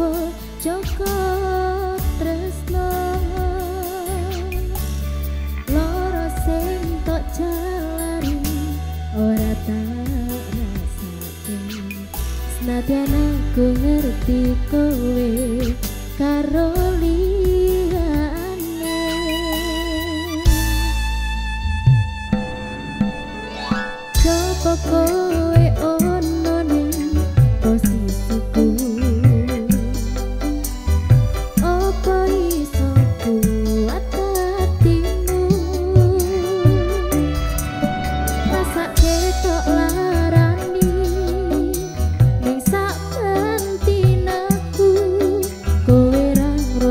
Joko tresno loro sing tok jalari ora tak rasake senadyan aku ngerti kowe karo liyane coba kowe ono ning posisiku apa iso kuat hatimu rasa ketok larani ning sak pentinaku kowe ra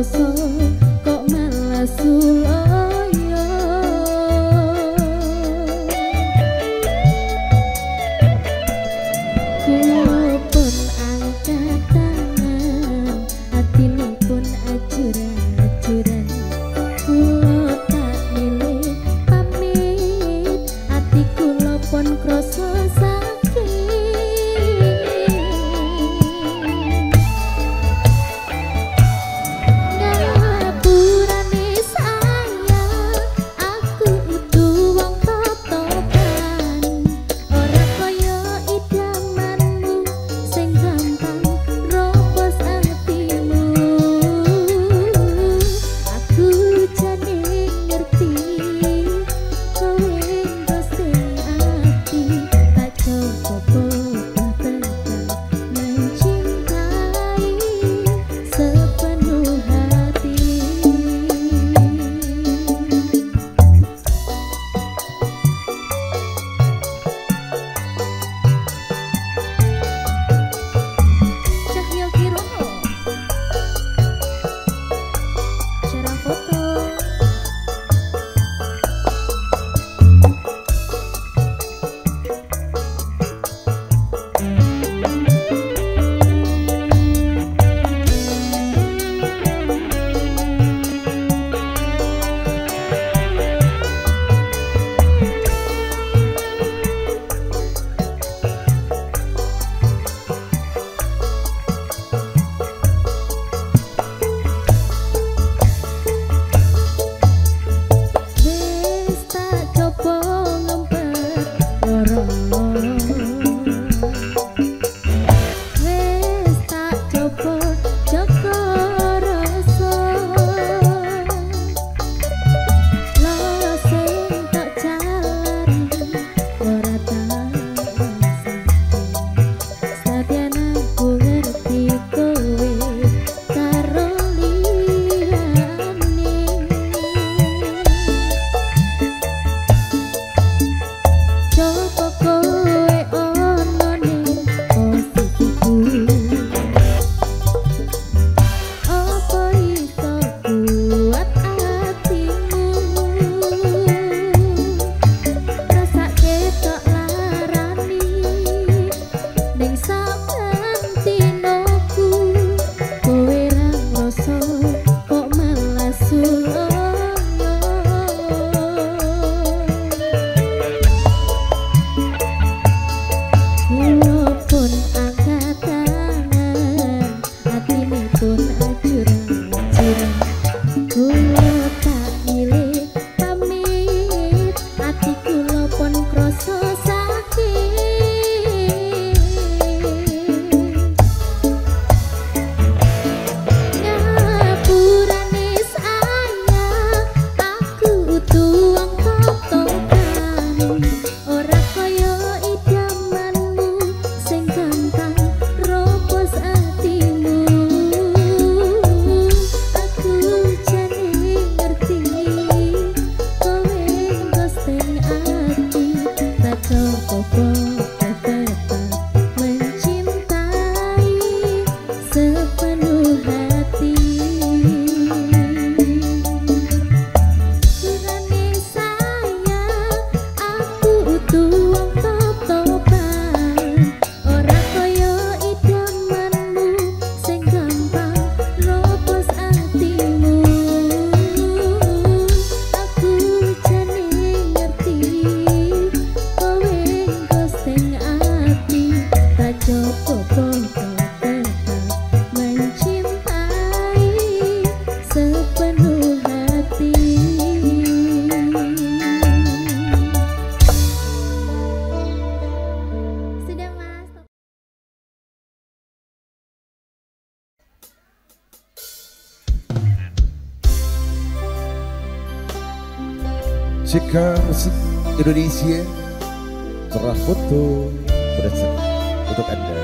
Jika musik Indonesia cerah foto berdasar untuk Anda.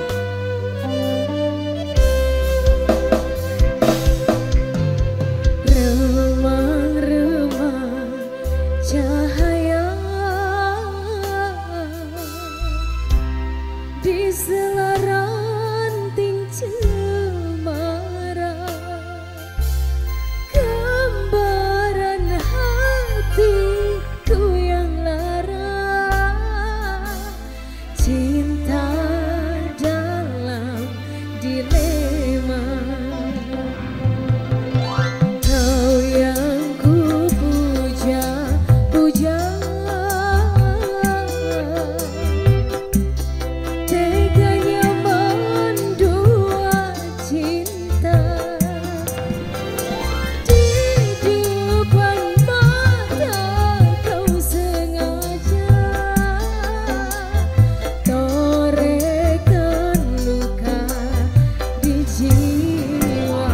Remang-remang cahaya di sela ranting cemara, gambaran hatiku yang lara, cinta dalam dilema. Kau yang ku puja-puja, teganya mendua cinta. Di depan mata kau sengaja torehkan luka di jiwa.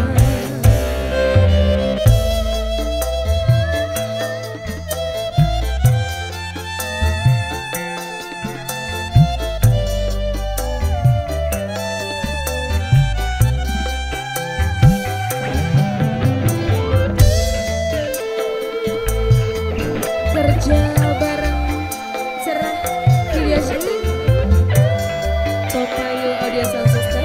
Kerja bareng cerah video syuting Popayo Audio Sound System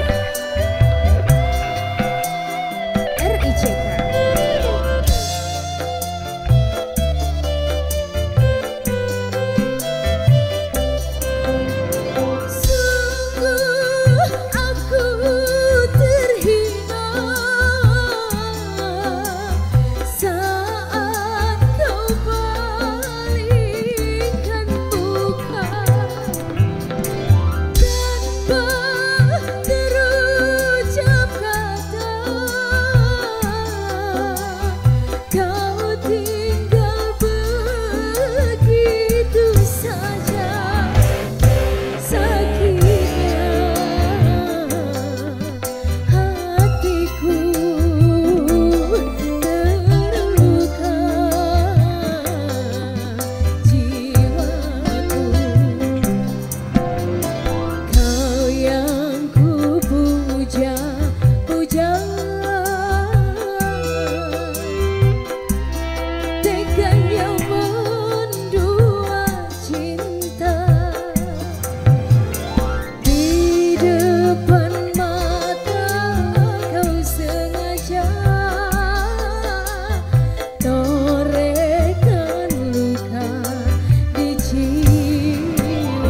RICK. Sungguh aku terhina saat kau palingkan muka tanpa terucap kata. Kau tinggal begitu saja, sakitnya hatiku terluka, jiwaku. Kau yang ku puja-puja, teganya mendua cinta. Di depan mata kau sengaja torehkan luka di jiwa.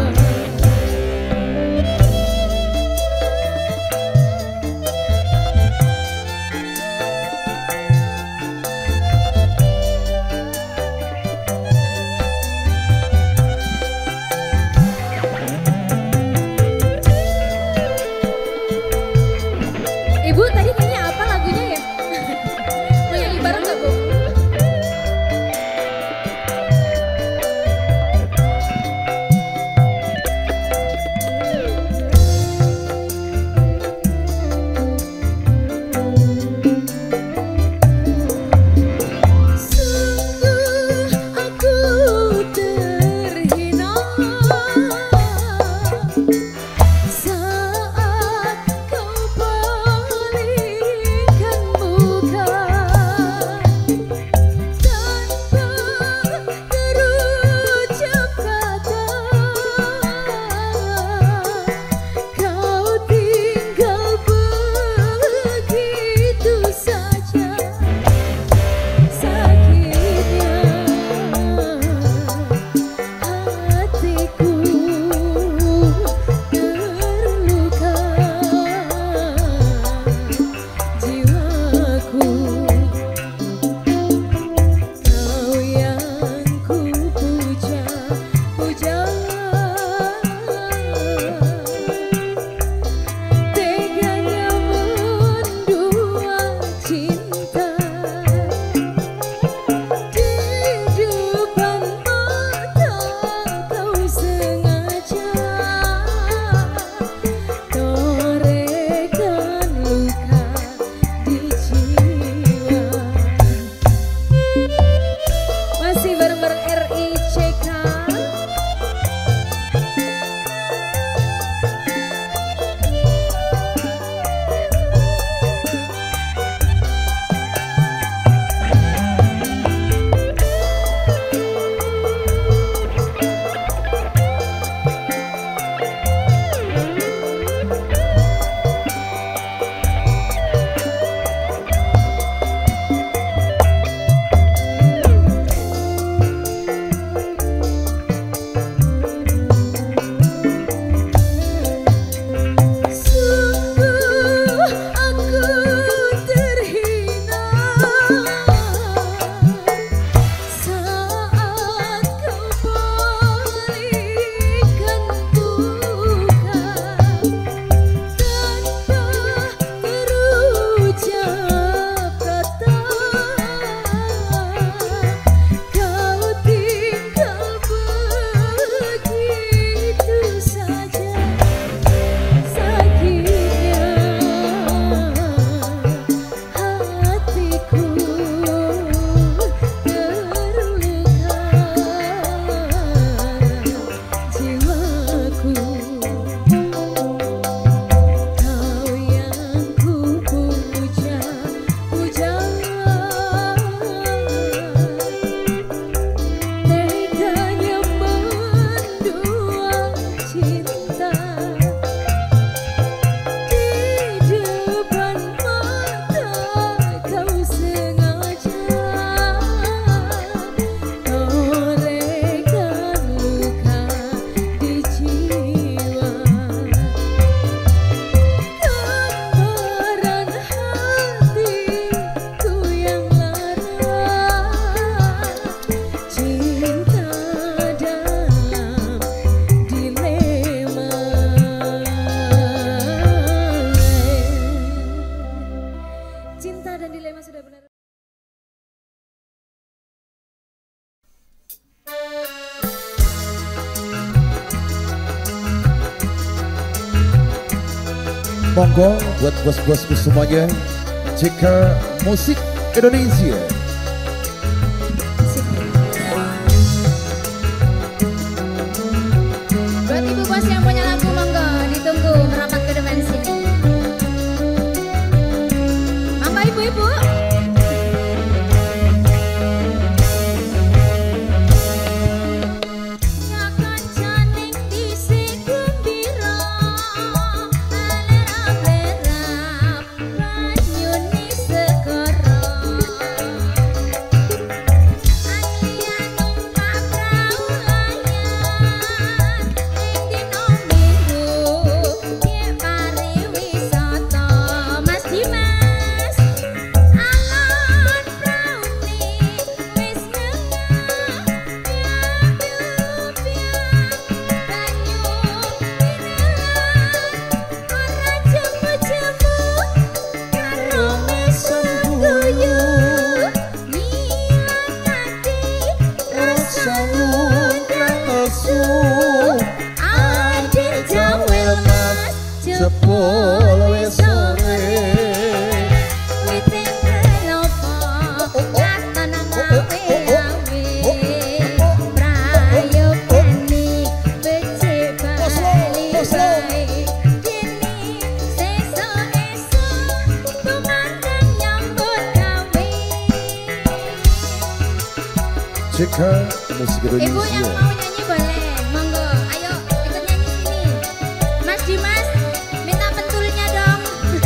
Ibu tadi nyanyi apa lagunya ya? Mau nyanyi bareng gak Bu? Sungguh aku terhina saat kau palingkan muka tanpa terucap kata. Kau tinggal begitu saja, sakitnya hatiku terluka, jiwaku. Kau yang ku puja-puja, teganya mendua cinta. Di depan mata kau sengaja torehkan luka di jiwa. Masih bareng-bareng RI dilema sudah benar. Monggo buat bos-bosku semuanya, JK Musik Indonesia. Buat ibu bos yang punya lagu monggo ditunggu merapat ke depan sini. Monggo ibu-ibu. Sepul wis sore witing kelopo katon ngawe-awe prayogane becik bali bae kene sesuk-esuk tumandang nyambut gawe. JK Musik Ibu yang Indonesia. mau nyanyi boleh, monggo. Ayo ikut nyanyi sini. Mas Dimas, minta pentulnya dong.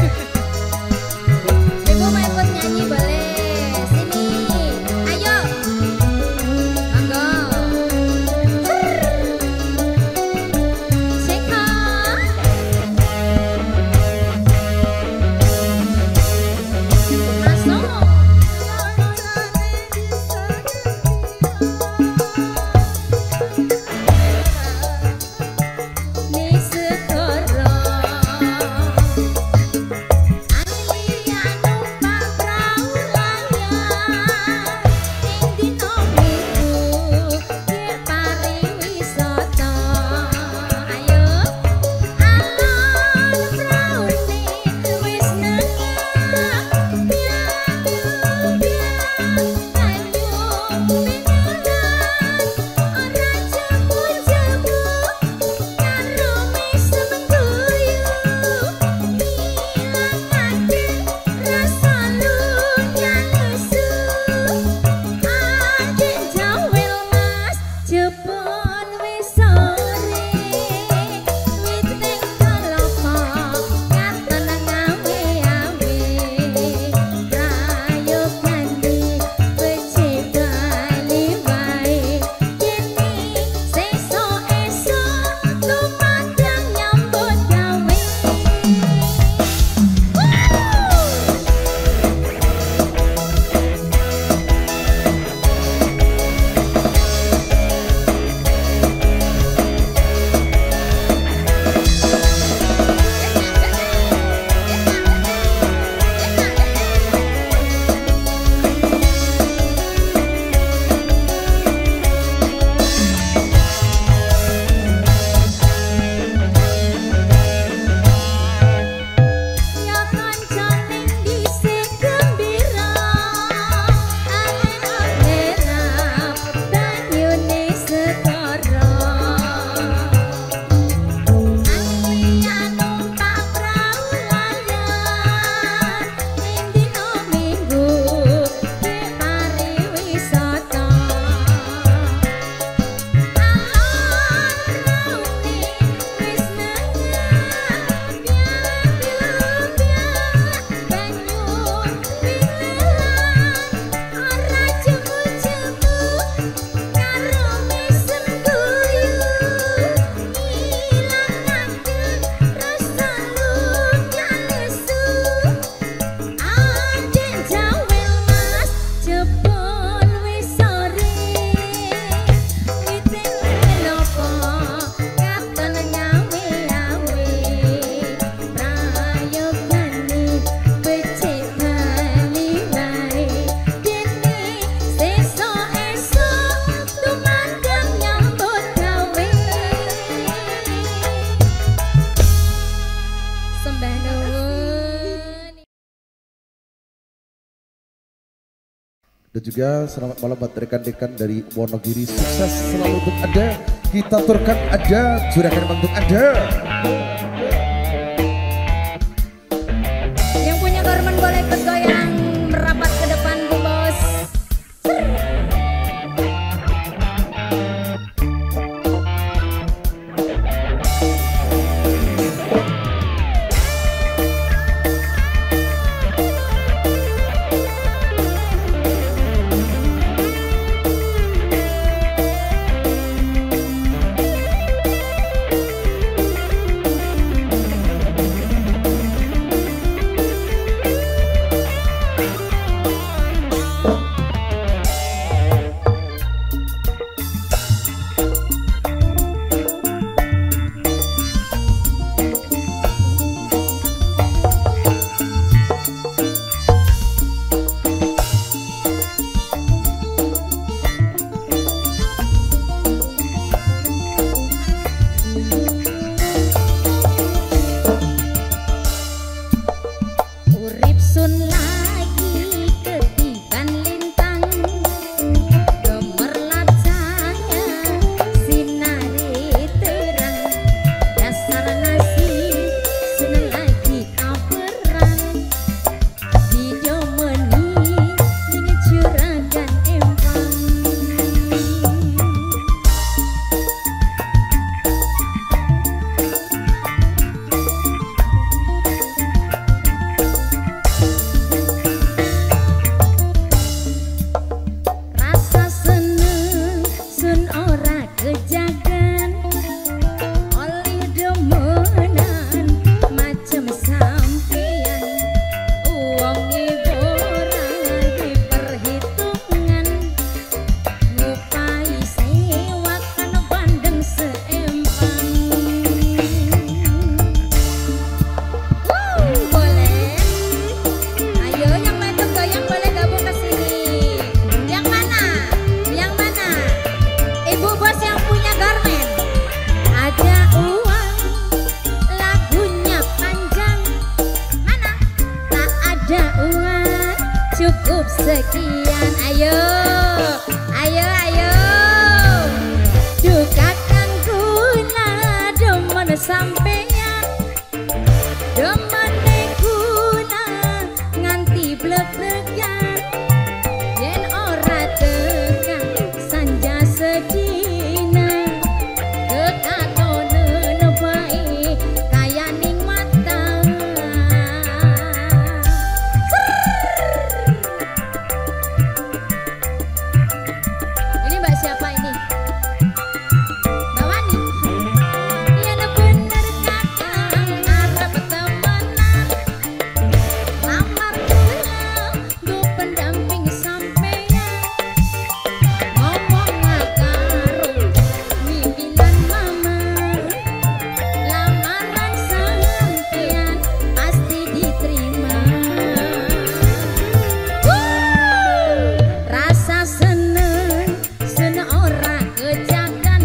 Ibu mau ikut nyanyi boleh. Sini, ayo. Monggo. Seka. Masuk. Ni sekarang Dan juga selamat malam buat rekan-rekan dari Wonogiri. Sukses selalu untuk Anda. Kita turkan Anda, curahkan untuk Anda. Yang punya garmen boleh ikut goyang merapat ke depan Bu Bos. Cukup sekian, ayo, ayo, ayo. Dukakan guna demen sampeyan, demen guna nganti blek-blekan. Yen ora tekan sanja sedina, kekatonen bae kaya ning mata. Siapa ini? Mbak Wani. Ya bener kakang arep temenan, lamar kula nggo pendamping sampeyan, ngomong karo mimpinan mama, lamaran sampeyan pasti diterima. Rasa seneng ora kejagan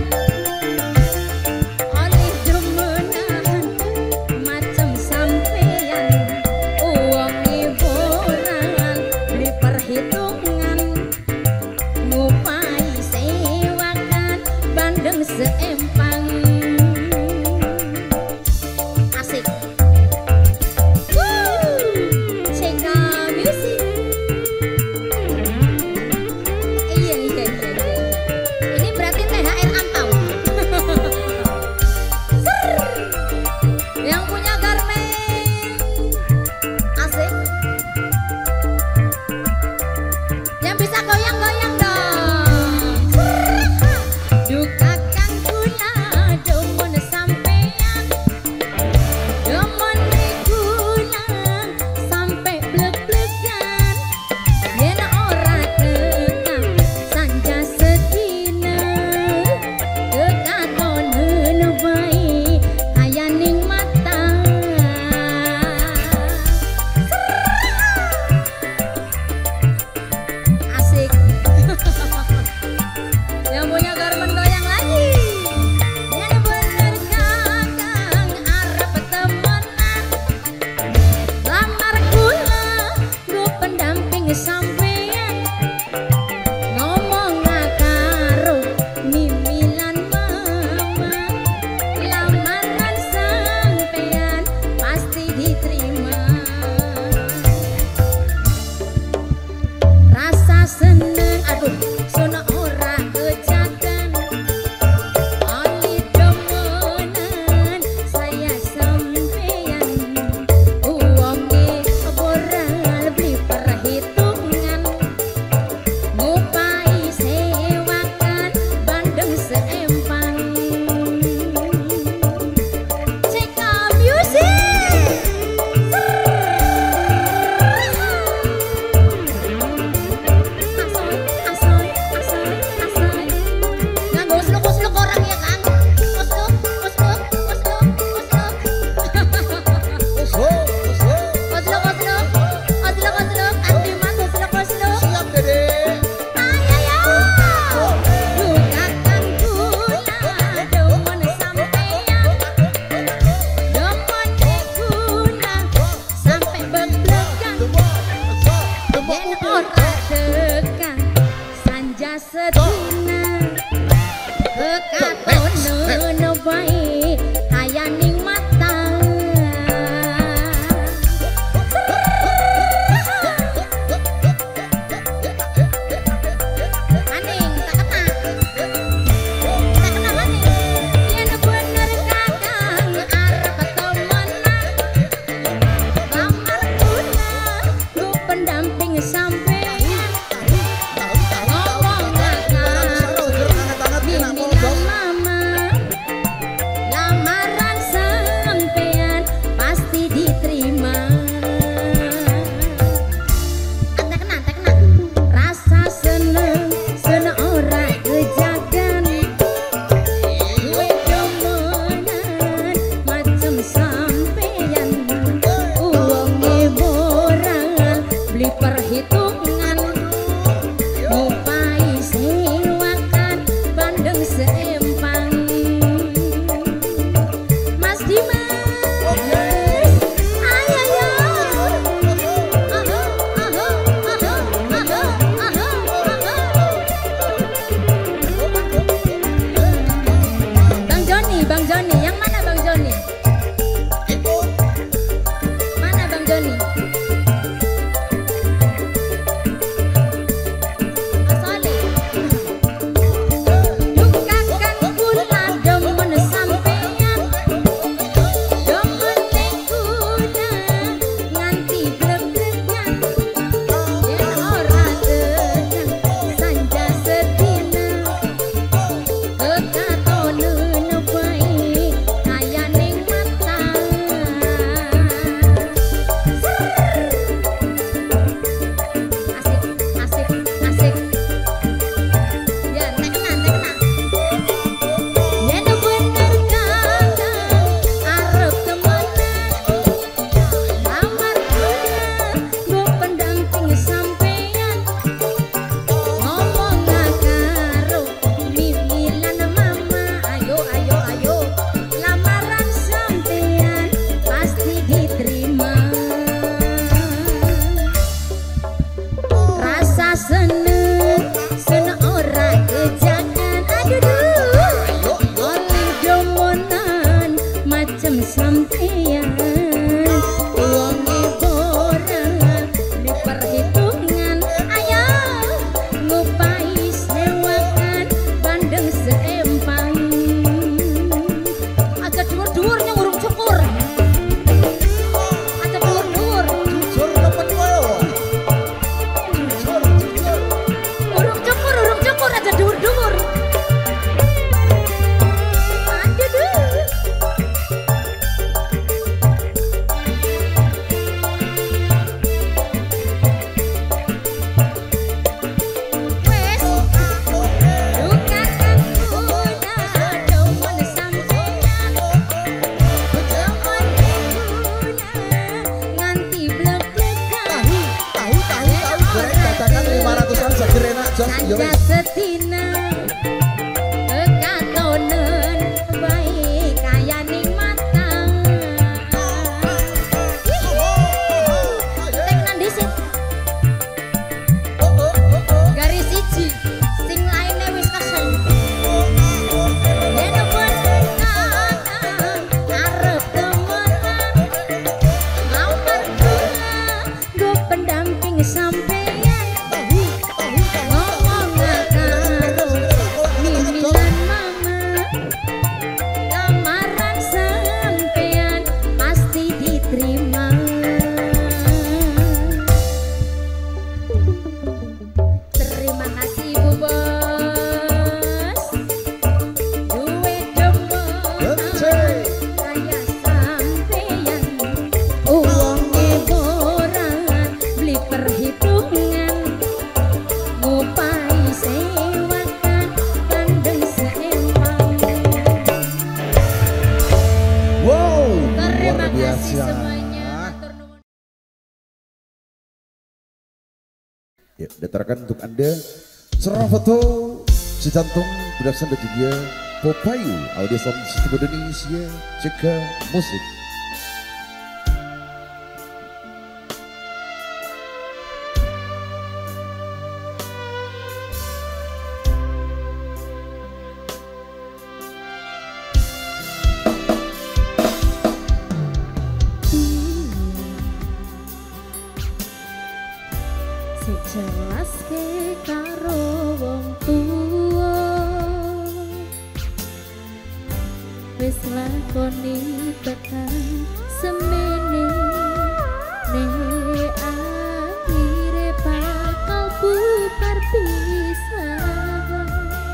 oleh demenan macam sampeyan, uang hiburan beli perhitungan, ngupai sewakan bandeng seempang. Asik. Ceka music. Iya. Ini berarti THR Antau. Yang punya garmen asik. Yang bisa goyang-goyang dong. Dukakan gula demen sampeyan, demen gula sampai blek-blekan. Yen ora tekan sanja sedina, kekatonen bae kaya ning mata. Asik. Yang punya garmen goyang lagi. Yen bener kakang arep temenan, lamar kula nggo pendamping sampeyan, seneng, aduh sono ora kejagan. Ali demenan saya sampeyan, uangnya boral beli perhitungan, ngupai sewakan bandeng seempang. Check out music. Asoy, asoy, asoy. Nganggo usluk-usluk orang ya Kang. Usluk, usluk, usluk, usluk. Usluk, usluk. Usluk, usluk, usluk, usluk. Andi mas usluk, usluk. Siap Dede. Ayo, bukakan gula demen sampeyan, demen diguna sampai beglegang. Yen ora tekan sanja sedina, kekatonen bae hayaning mata. Maning tak kena, tak kena maning. Yen bener kakang arep temenan, kamar guna lu pendamping sampeyan. Ngomong kakang bimbingan mama, lamaran sampeyan pasti diterima. Tak kena, tak kena. Rasa seneng, seneng ora kejagan. Duwe demenan macem sampeyan, uangnya boral beli perhitungan, ngupai sewakan bandeng seempang. Mas Dimas, ayo yo. Aho, aho, aho, aho, aho, aho. Bang Joni, yang mana Bang Joni? Mana Bang Joni? Mas Oli. Bukakan gula demen sampeyan, demen diguna nganti bleg-blegan. Yen ora tekan sanja sedina, kekatonen bae hayaning mata. Asik, asik, asik. Ya, tak kena, tak kena. Yen bener kakang arep temenan, lamar guna lu pendamping sampeyan. Ngomong karo mimilan mama, ayo, ayo, ayo. Lamaran sampeyan pasti diterima. Rasa seneng, seneng ora kejagan. Aduh, oleh demenan macem sampeyan, uangnya boral di perhitungan. Ayo, ngupai sewakan bandeng seempang. Aja dhuwur-dhuwurnya urung cukur. Aja dhuwur-dhuwur. Jujur temen koyo. Jujur, jujur. Urung cukur aja dhuwur-dhuwur. Aduh. Wes, bukakan gula demen sampeyan, demen diguna nganti bleg-blegan. Tahu goreng dadakan 500-an seger enak Jos. Yo Sanja wes. sedina, kekatonen bae kayaning mata. Tek nang dhisik. Garis siji, sing lainnya wis kesel. Yen bener kakang arep temenan, lamar gula nggo pendamping sampeyan. Ya, datangkan untuk Anda seorang foto sejantung berdasarkan dari dia Popayu Audio Sound System Indonesia Cika Musik. Sejelas ke karo wong tuwa wis lakoni tekan semene nek akhire bakal bubar pisan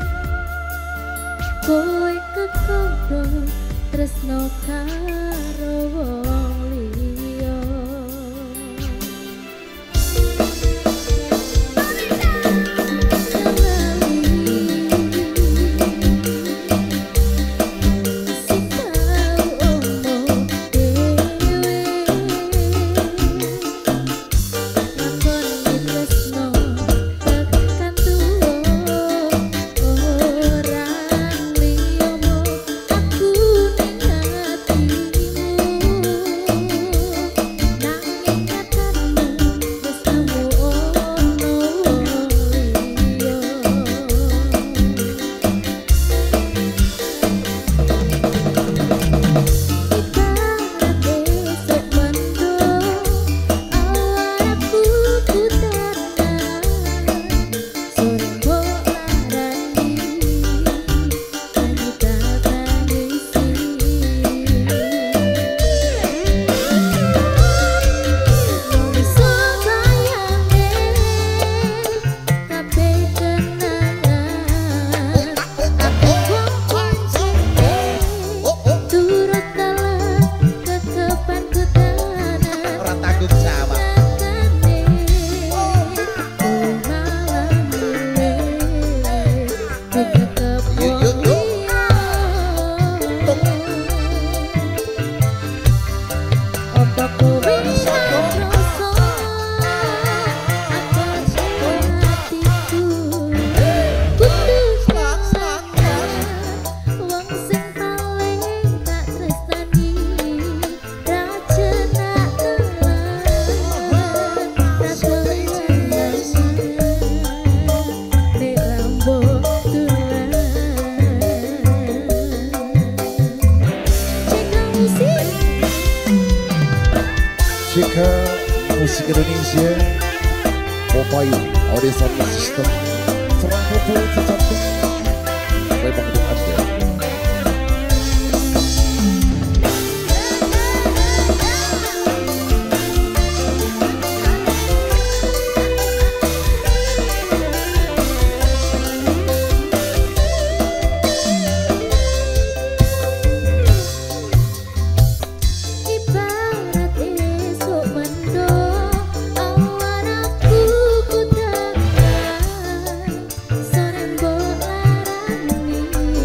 kowe kekodo tresno karo wong liya. Cika Musik Indonesia Popayu Audio Sound System serang foto secantum memang untuk Anda. Sore mbok larani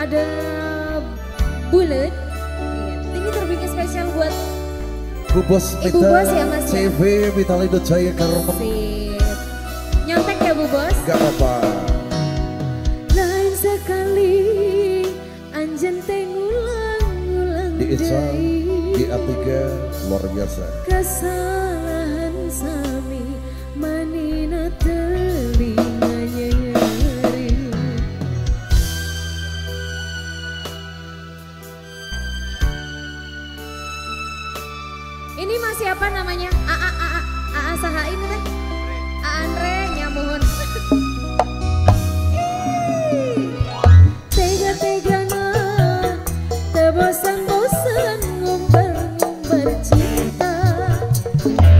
ada bulat. Ini terbikin spesial buat Bu Bos Ibu Bos ya, Mas, ya? CV Vitalido Jaya Karmen. sip. Nyontek ya Bu Bos? Gak apa-apa. Lain sekali anjen tengulang-ulang Di Ica, di A3 luar biasa. kesalahan sami manina telinganya nyeri. Ini masih apa namanya? A saha ini teh? A Andre nyamuhun. Tega-tegana tebosan-bosan ngumbar-ngumbar cinta.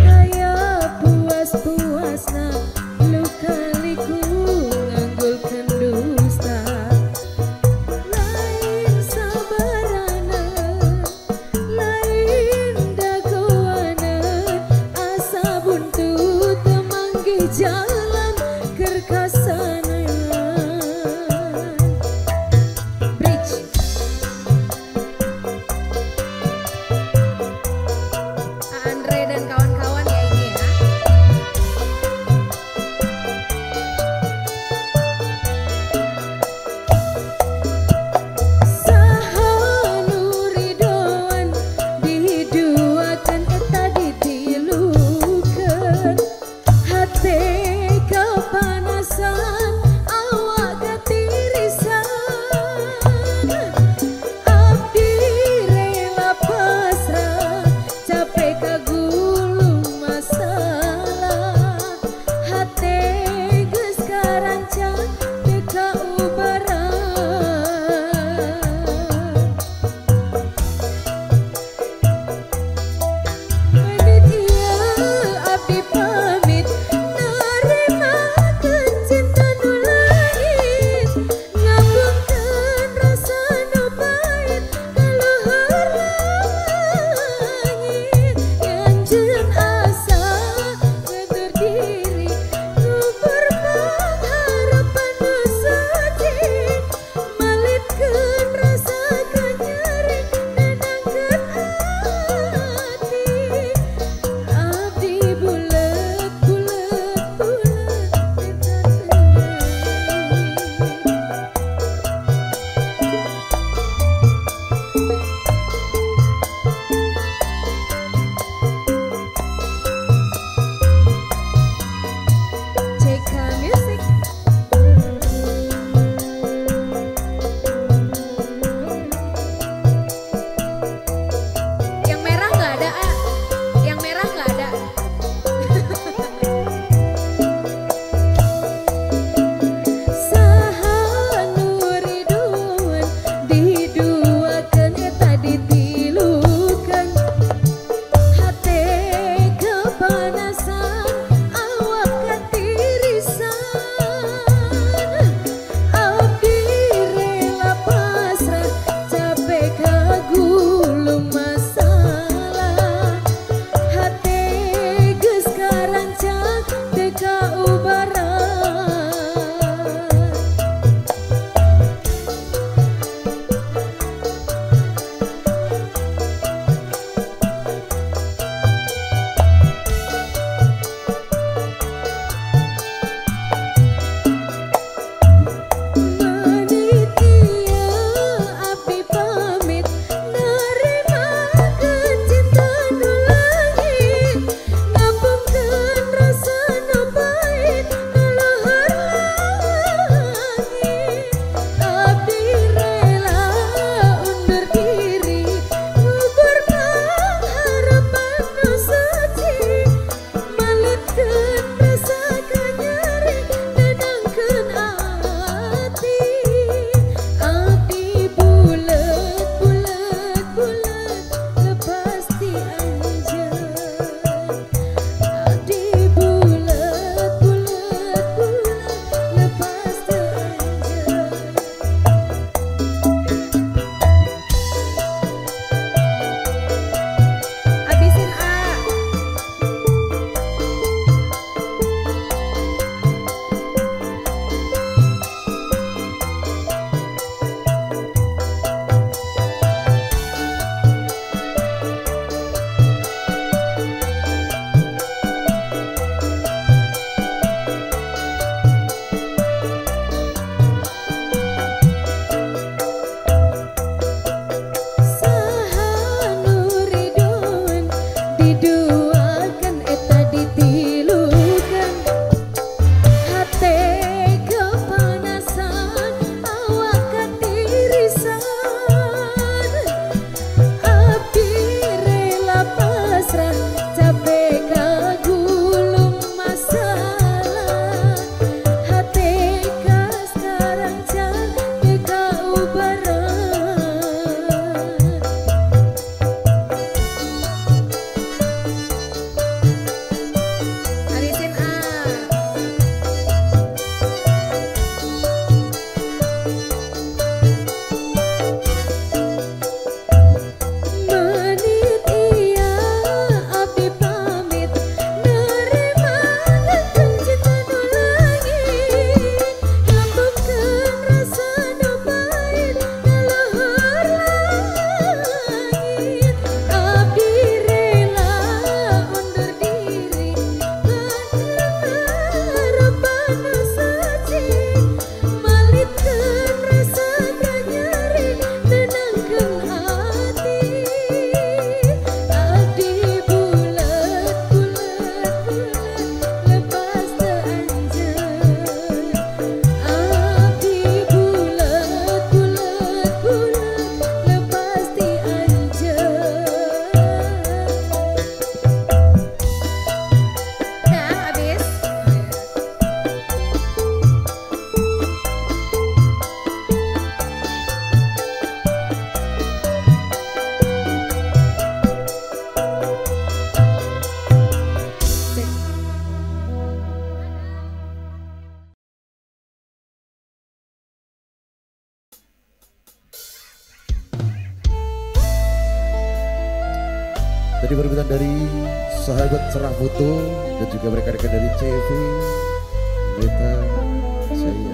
Ini permintaan dari sahabat cerah foto dan juga rekan-rekan dari CV Meta saya.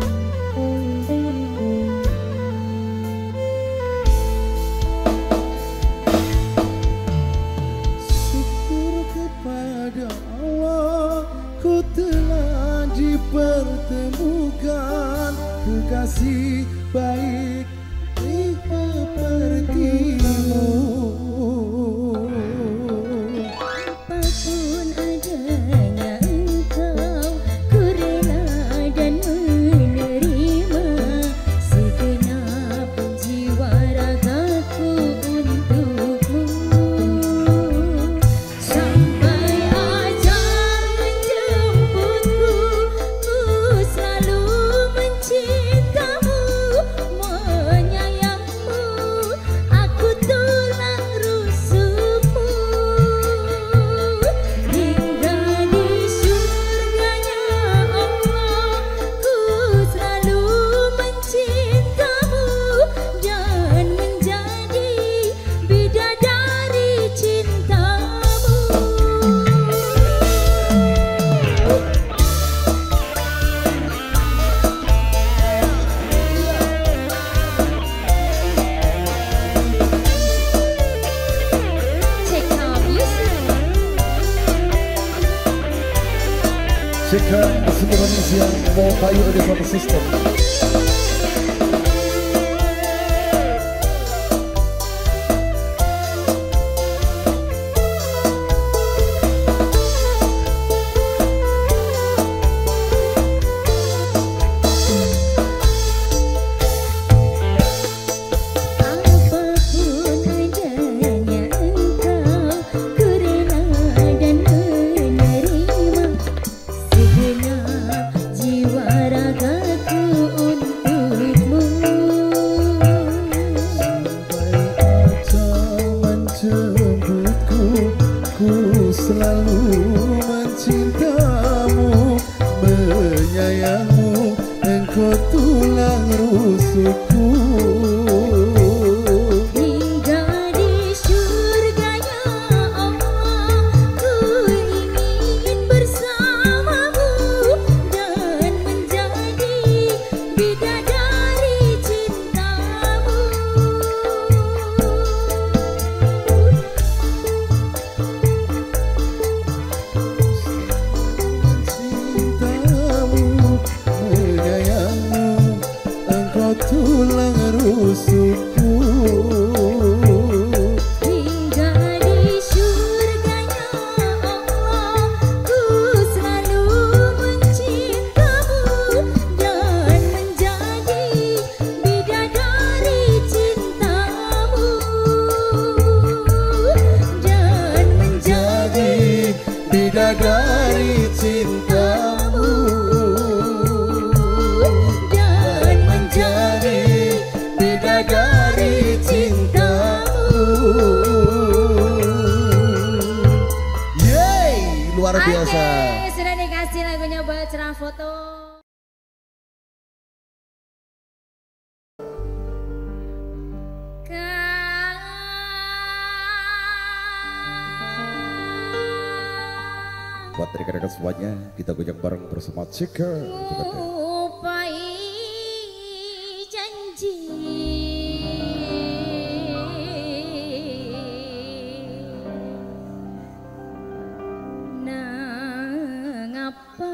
Syukur kepada Allah, ku telah dipertemukan kekasih baik sepertimu. Apapun adanya engkau, ku rela dan menerima segenap jiwa ragaku untukmu. Sampai ajal menjemputku, ku selalu mencintamu, menyayangmu, aku tulang rusukmu. Hingga di surganya Allah, ku selalu mencintamu dan menjadi bidadari cintamu. Check out music. Jika seluruh Indonesia mau payu ada satu sistem. Apapun adanya engkau, ku rela dan menerima segenap jiwa ragaku untukmu. Sampai ajal menjemputku, ku selalu mencintamu, menyayangmu, engkau tulang rusukku. Hingga di surganya Allah, ku ingin bersamamu dan menjadi bidadari cintamu. Cintamu, menyayangmu, engkau tulang rusukku. Hingga di surganya Allah, ku selalu mencintamu dan menjadi bidadari cintamu. Dan menjadi Bidadari cintamu, dan menjadi bidadari cintamu. Yeay, luar biasa. Oke, sudah dikasih lagunya buat cerah foto. Buat rekan-rekan semuanya, kita goyang bareng bersama Cika. Ngupai janji nang apa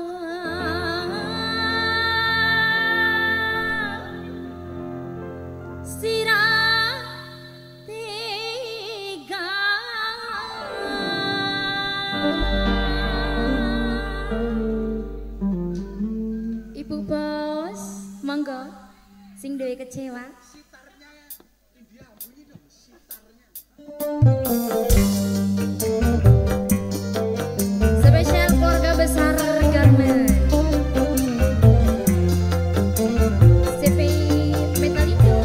sirah tega. Ibu bos, monggo, sing duwe kecewa. Spesial keluarga besar Garmen. CPI Metalindo.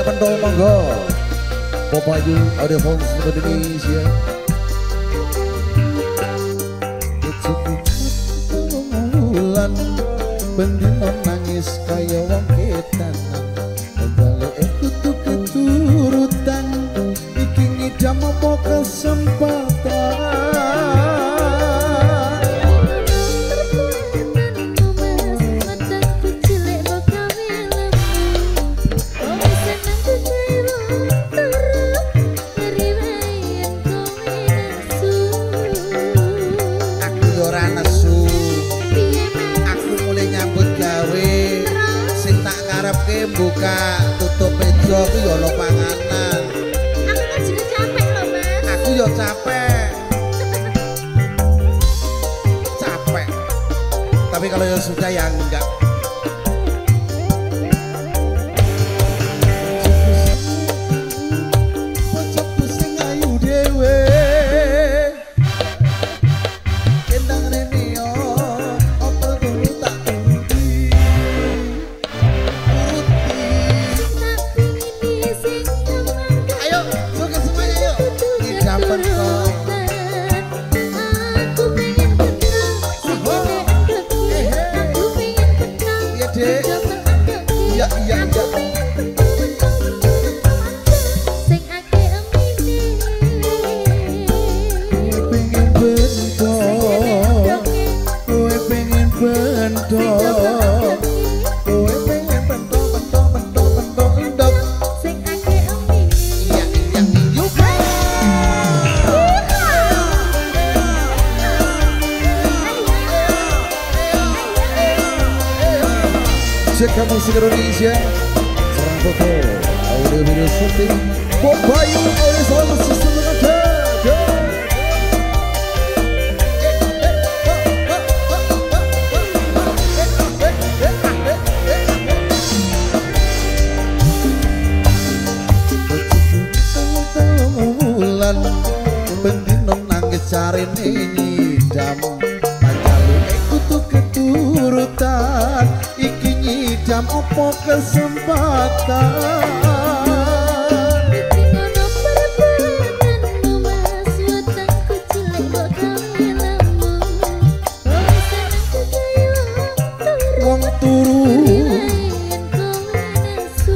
Pendol monggo Popayu Audio Phone Indonesia. Bulan bendino nangis kaya wong ketan balik kudu keturutan iki ngidam apa kesempatan. Buka tutup meja aku ya ono panganan. Aku kan juga capek loh Mas. Aku ya capek. Capek. Tapi kalau yang sudah ya enggak. Bocahku sing ayu dhewe kendang rene yo apa dulu tak turuti. Ayo, joget semuanya yuk. Ngidam pentol. Aku pengen kenal Aku pengen kenal Iya, Dek. Iya, iya, iya. Sing ake emine Pengen bentol, kowe pengen bentol, kowe pengen bentol, bentol, bentol, bentol, endok. Sing ake emine Iya, iya, yuk. Cek musik Indonesia, serang foto, audio video syuting, Popayu Audio Sound System bulan bendino nangis carine nyidam panjalu kudu keturutan iki nyidam opo kesempatan. Ngono perbananmu Mas wetengku cilik kok gawe lamun Wong senengku kaya Wong turu Riwayan kowe nesu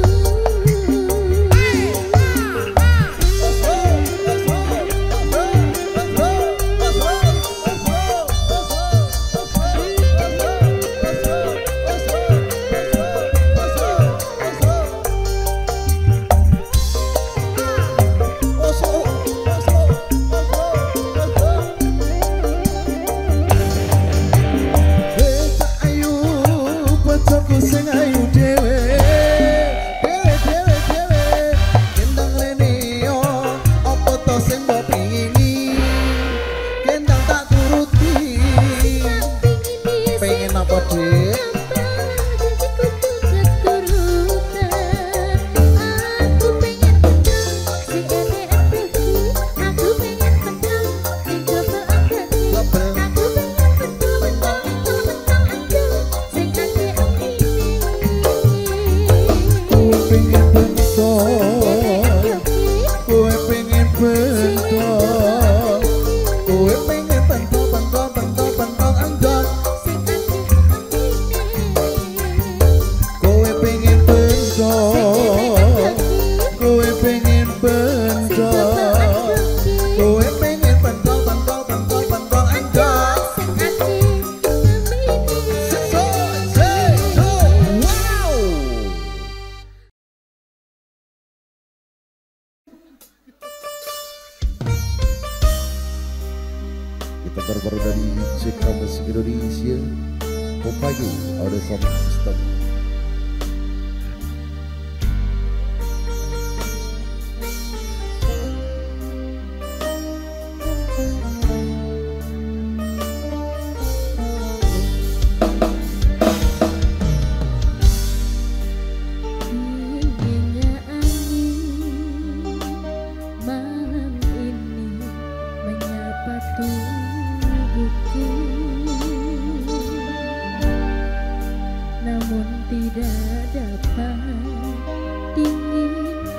sing ayu dhewe dhewe dhewe dhewe kendang rene yo apa to sing mbok pingini kendang tak turuti pengen apa Dik pengen bentol, kowe pengen bentol, kowe pengen bentol, bentol, bentol, bentol, endok. Kowe pengen bentol, kowe pengen bentol, kowe pengen bentol, bentol, bentol, bentol, endok. Wow. Kita baru dari Cek Musik Indonesia, Popayu Audio Sound System. Dinginnya angin malam ini menyapa tubuhku, namun tidak dapat dingin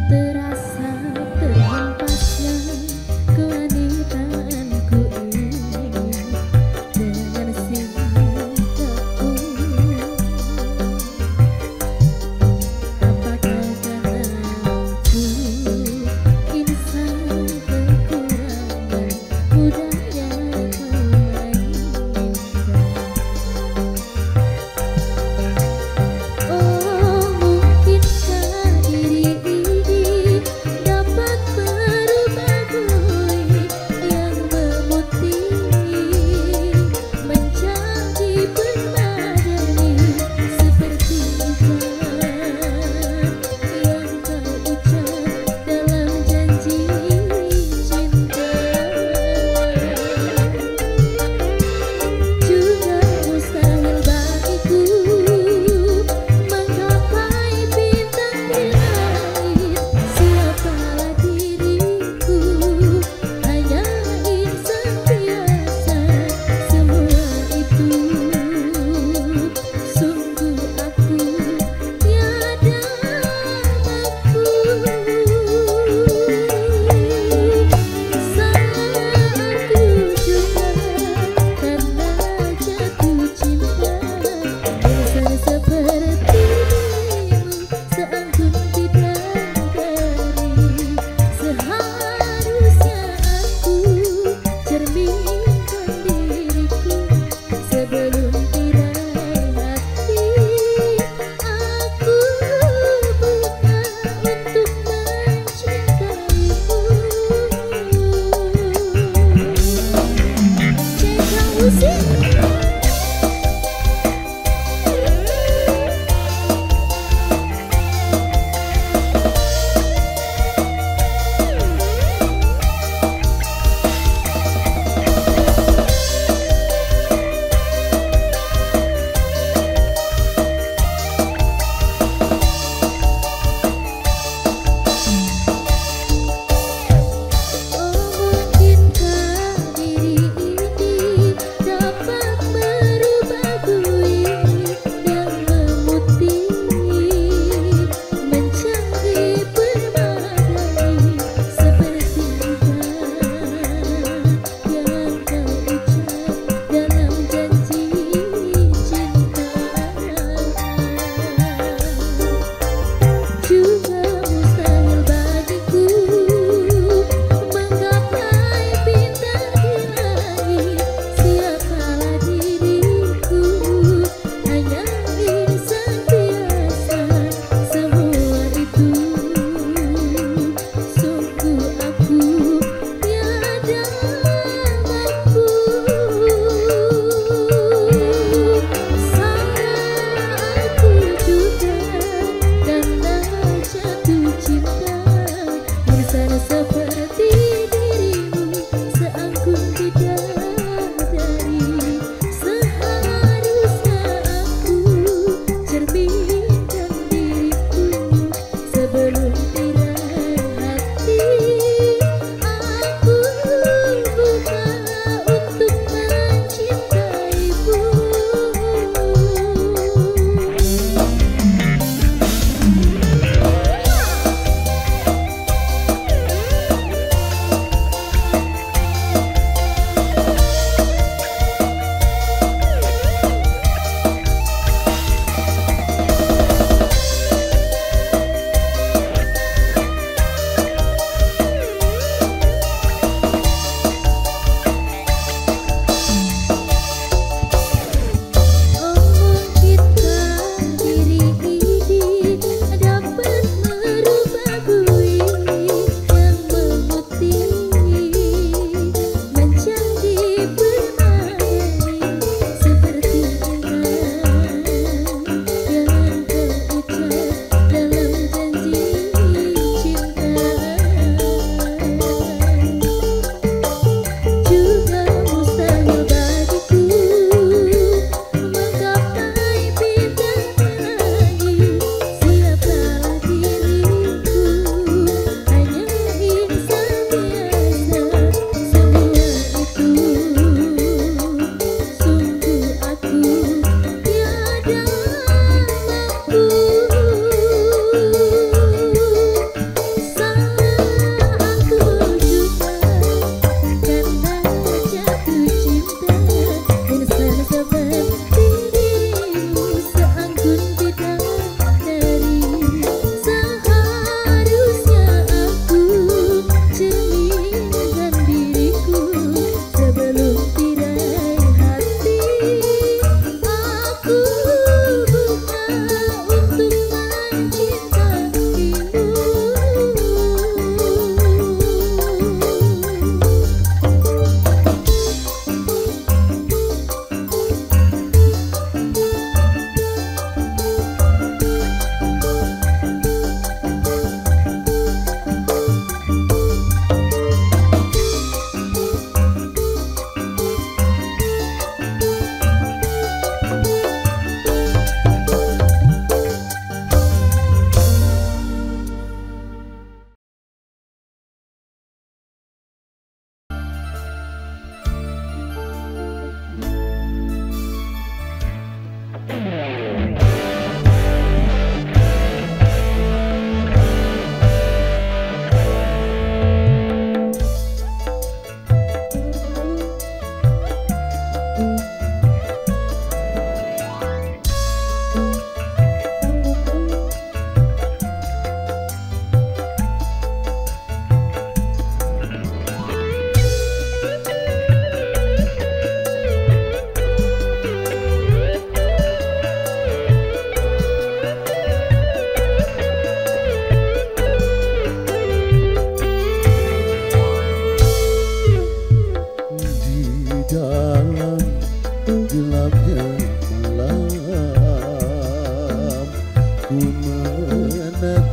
Terasa terhempasnya kewanitaanku ini dengan sikapku. Apakah karena aku insan kekurangan budaya kau mainkan? Oh, mungkinkah diri ini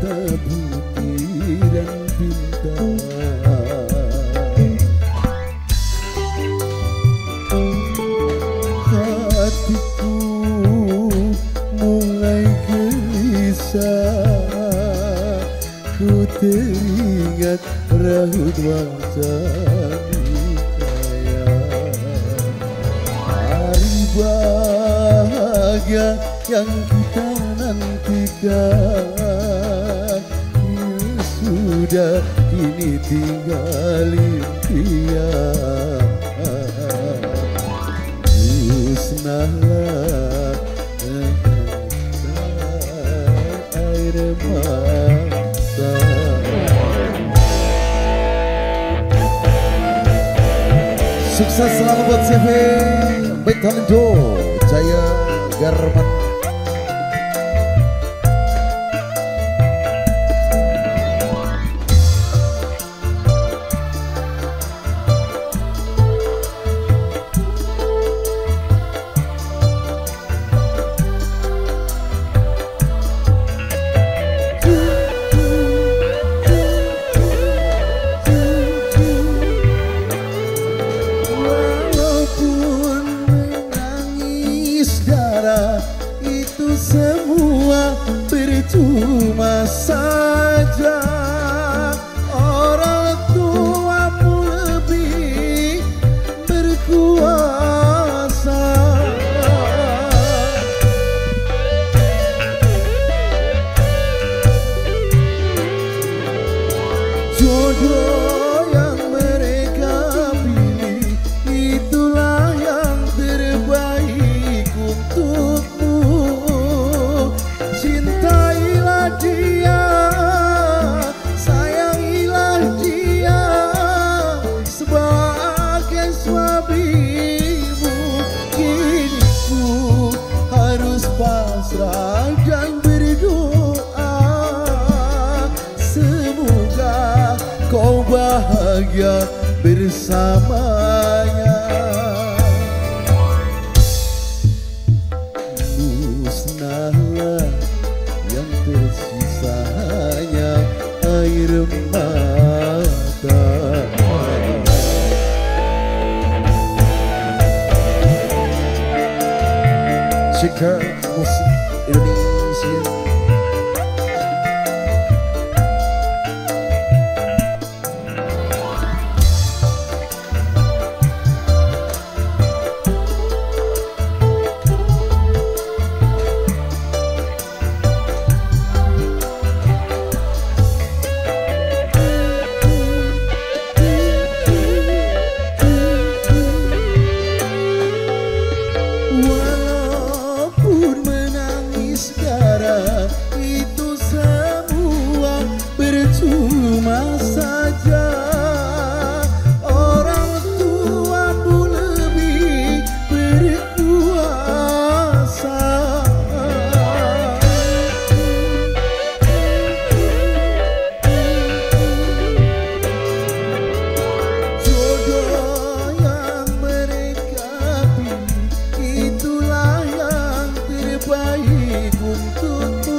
butiran bintang. Hatiku mulai gelisah, ku teringat raut wajahmu kaya. Hari bahagia yang kita nantikan sudah kini tinggal impian. Musnahlah air mata. Sukses selalu buat CV Betalindo Jaya Garman. Itu semua percuma saja. Orang tuamu lebih berkuasa. Jodoh yang mereka pilih itulah yang terbaik untukmu. Cintailah dia, sayangilah dia sebagai suamimu. Kini ku harus pasrah dan berdoa, semoga kau bahagia bersamanya. Musnahlah yang tersisa hanya air mata. Cika musik Indonesia. Walaupun menangis darah itu semua percuma saja. Orang tuamu lebih berkuasa. Jodoh yang mereka pilih itulah yang terbaik untukmu.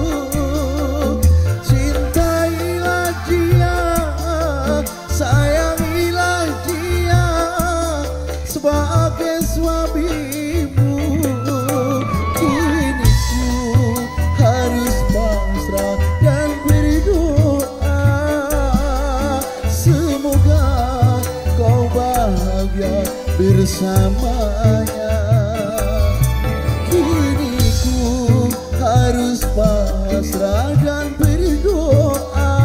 Cintailah dia, sayangilah dia sebagai suamimu. Kini ku harus pasrah dan berdoa, semoga kau bahagia bersamanya. Kini ku harus pasrah dan berdoa,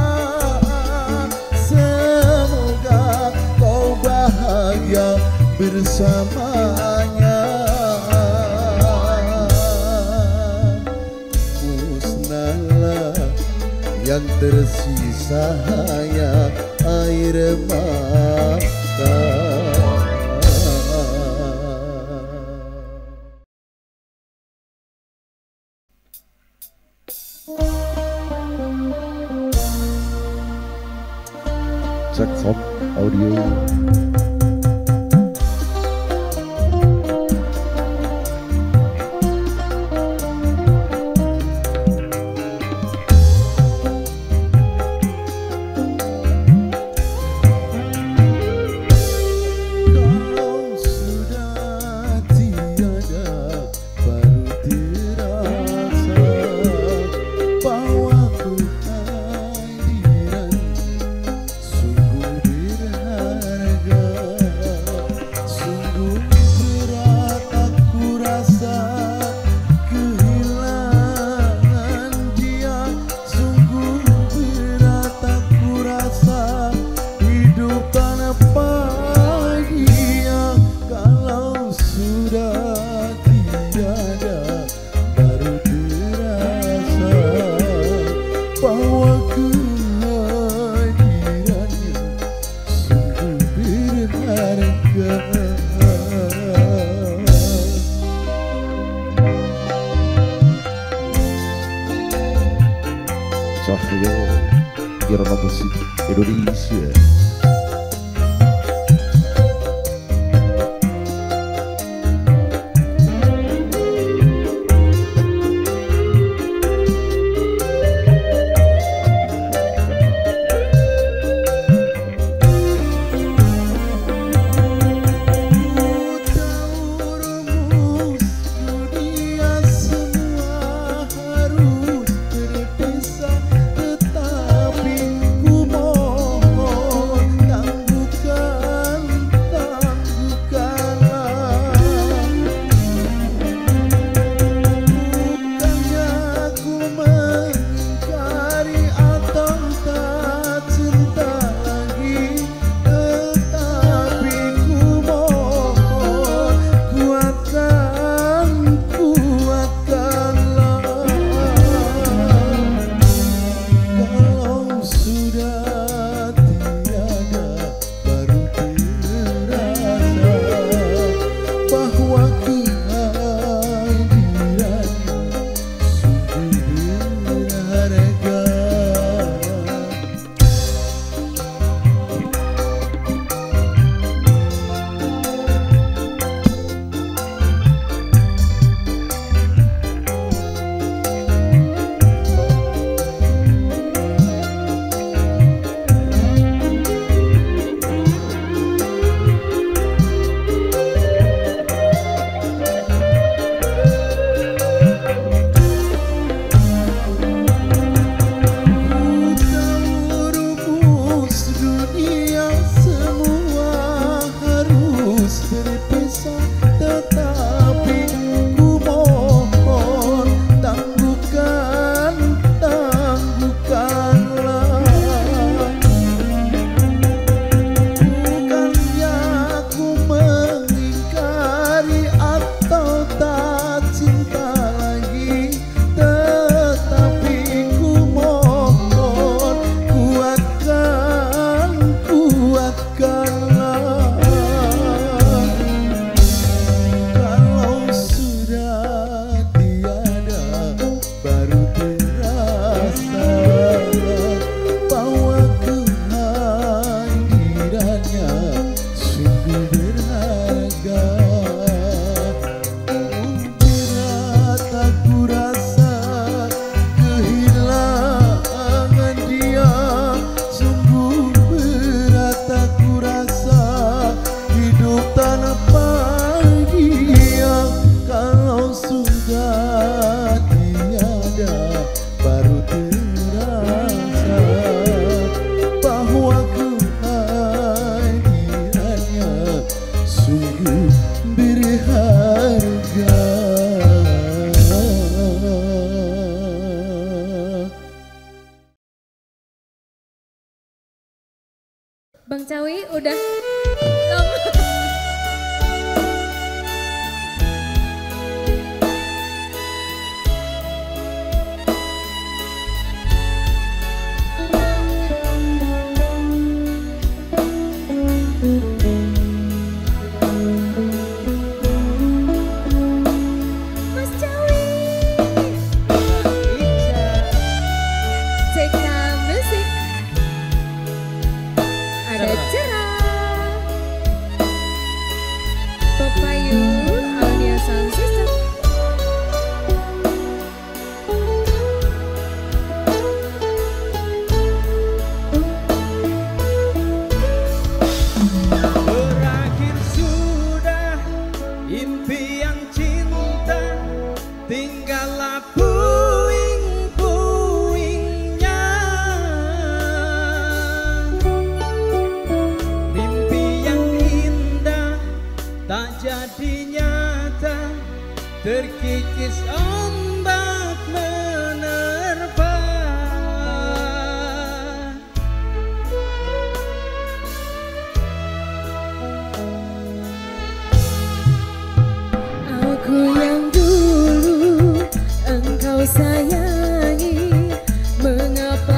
semoga kau bahagia bersamanya. Musnahlah yang tersisa hanya air mata. Cek sound audio. bahwa kehadirannya sungguh berharga. Cahyo Irama Musik Indonesia. Bang Cawi udah lama. Mas Cawi, CK Music. Ada cerah Popayu Audio Sound System. Berakhir sudah impian cinta, tinggallah puing-puingnya. Mimpi yang indah tak jadi nyata, terkikis ombak menerpa. Aku yang dulu engkau sayangi, mengapa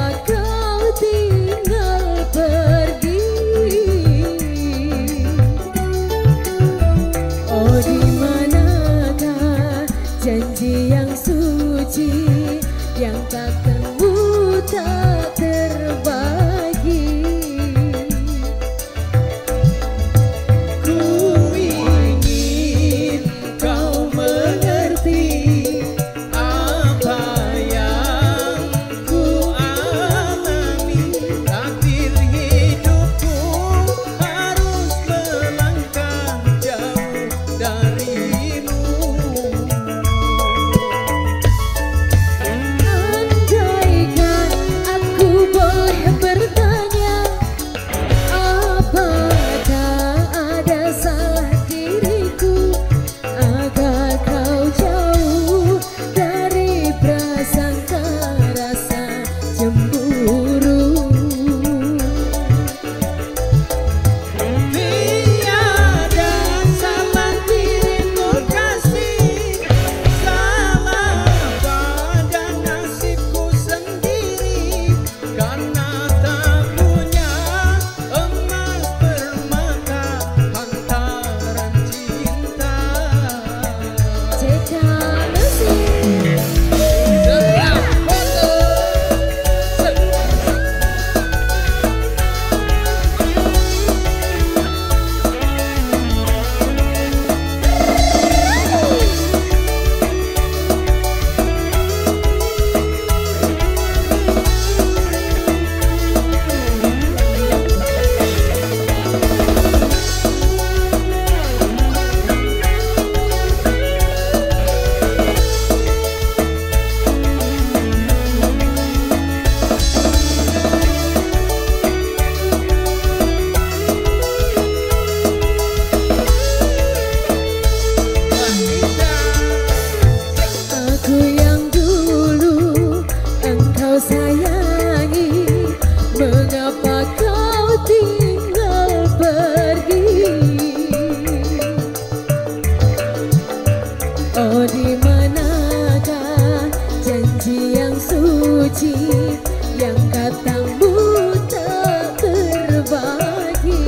katamu tak terbagi.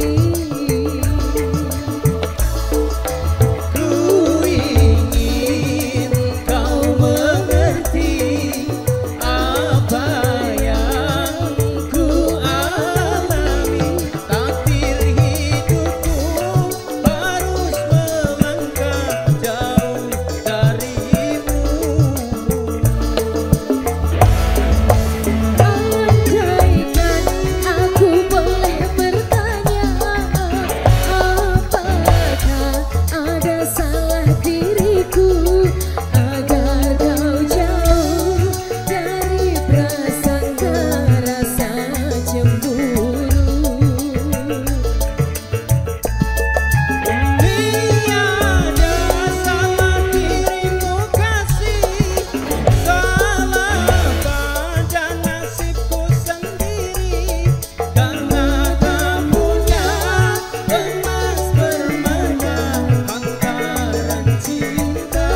Ku ingin kau mengerti apa yang ku alami. Takdir hidupku harus melangkah jauh darimu. Andaikan aku boleh bertanya, apakah ada salah diriku agar kau jauh dari prasangka rasa cemburu. Tiada salah dirimu kasih, salah pada nasibku sendiri. Karena tak punya emas bermata hantaran cinta.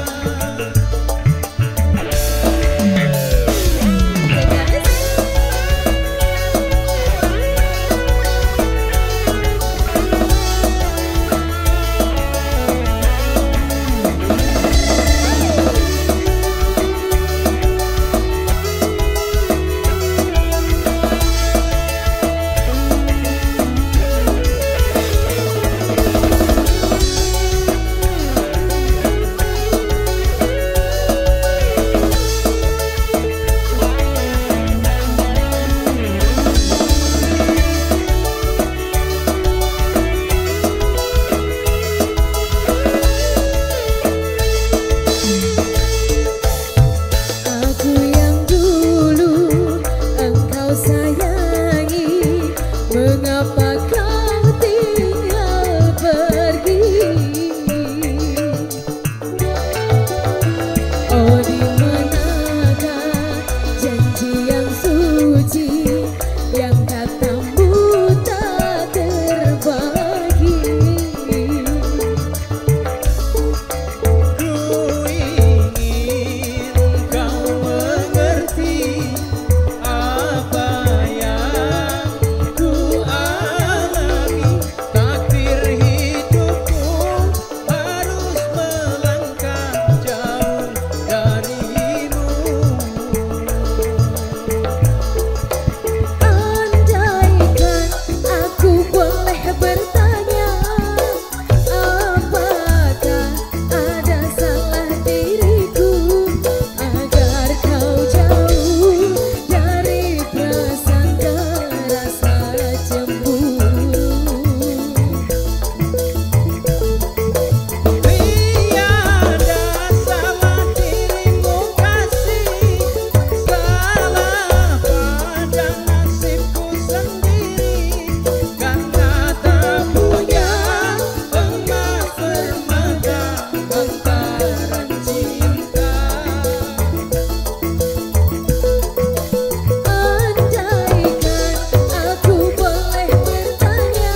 Aku yang dulu engkau sayangi, mengapa kau tinggal pergi? Oh, di manakah janji yang suci yang katamu tak terbagi? Ku ingin kau mengerti apa yang ku alami. Takdir hidupku harus melangkah jauh darimu. Andaikan aku boleh bertanya, apakah ada salah diriku agar kau jauh dari prasangka rasa cemburu. Tiada salah dirimu kasih, salah pada nasibku sendiri. Karena tak punya emas bermata hantaran cinta. Andaikan aku boleh bertanya,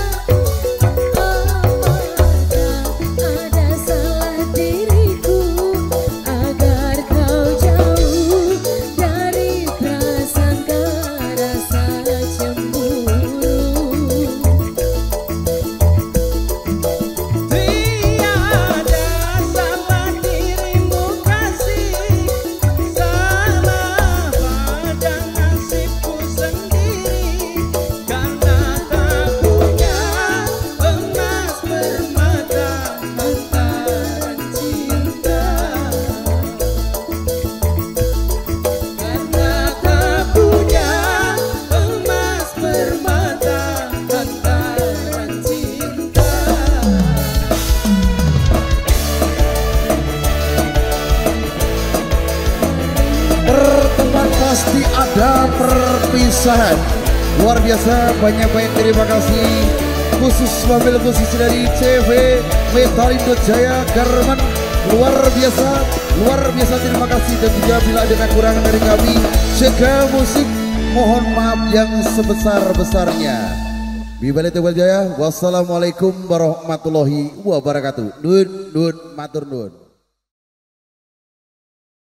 apakah ada salah diriku agar kau jauh dari prasangka rasa cemburu. Tiada salah dirimu kasih, salah pada nasibku sendiri. Karena tak punya emas bermata hantaran cinta. Karena tak punya emas bermata hantaran cinta. Berteman pasti ada perpisahan. Luar biasa, banyak-banyak terima kasih. Khusus mobil khusus dari CV Metalindo Jaya Garmen. Luar biasa terima kasih. Dan juga bila ada kekurangan dari kami Jaga Musik, mohon maaf yang sebesar-besarnya. Bibalik Jaya, wassalamualaikum warahmatullahi wabarakatuh. Nun, matur nun.